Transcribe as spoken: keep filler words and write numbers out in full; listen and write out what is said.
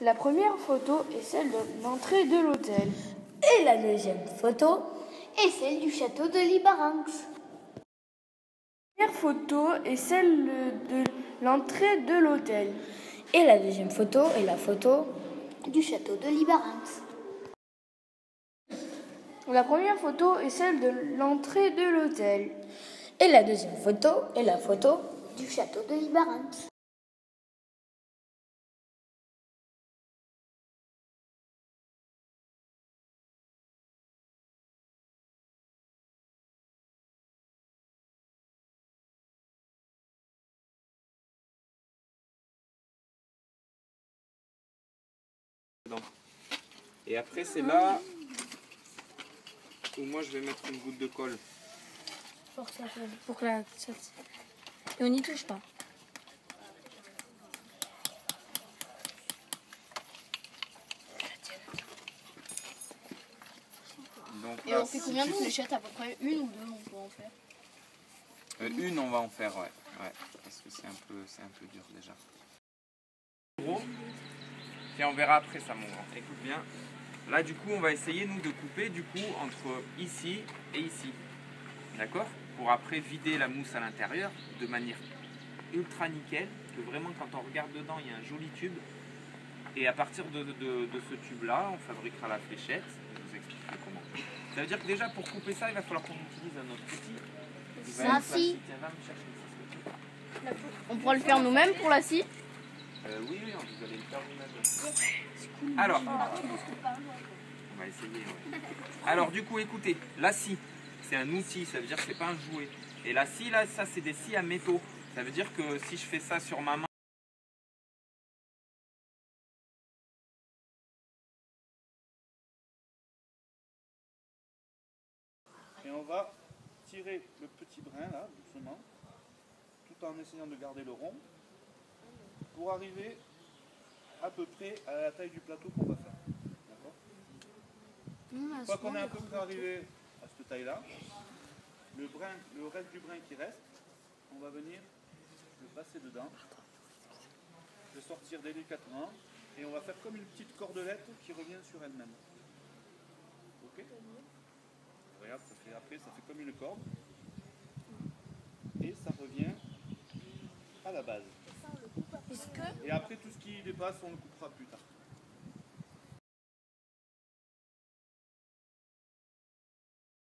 La première photo est celle de l'entrée de l'hôtel. Et la deuxième photo est celle du château de Libarinx. La première photo est celle de l'entrée de l'hôtel. Et la deuxième photo est la photo du château de Libarinx. La première photo est celle de l'entrée de l'hôtel. Et la deuxième photo est la photo du château de Libarinx. Et après c'est là où moi je vais mettre une goutte de colle. Pour, ça, pour que la... Et on n'y touche pas. Donc, et là, on fait combien de fléchettes? À peu près une ou deux on peut en faire? euh, Une on va en faire, ouais. ouais parce que c'est un peu c'est un peu dur déjà. Gros. Et on verra après ça mon grand. Écoute bien. Là du coup on va essayer nous de couper du coup entre ici et ici. D'accord? Pour après vider la mousse à l'intérieur de manière ultra nickel. Que vraiment quand on regarde dedans il y a un joli tube. Et à partir de, de, de ce tube là on fabriquera la fléchette. Je vous expliquerai comment. Ça veut dire que déjà pour couper ça il va falloir qu'on utilise un autre outil. La scie. On pourra le faire nous-mêmes pour la scie? Euh, oui, oui, vous allez le faire vous-même. Alors, on va essayer. Ouais. Alors, du coup, écoutez, la scie, c'est un outil, ça veut dire que c'est pas un jouet. Et la scie, là, ça, c'est des scies à métaux. Ça veut dire que si je fais ça sur ma main, et on va tirer le petit brin là, doucement, tout en essayant de garder le rond, pour arriver à peu près à la taille du plateau qu'on va faire. D'accord ? Une fois qu'on est à peu près arrivé à cette taille-là, le, brin, le reste du brin qui reste, on va venir le passer dedans, le sortir délicatement, et on va faire comme une petite cordelette qui revient sur elle-même. Ok ? Regarde, ça fait, après ça fait comme une corde, et ça revient à la base. Et après tout ce qui dépasse, on le coupera plus tard.